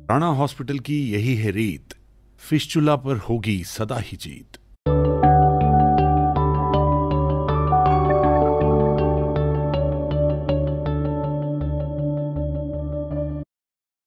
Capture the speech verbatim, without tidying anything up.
Rana hospital की यही है रीत, फिस्टुला पर होगी सदा ही जीत।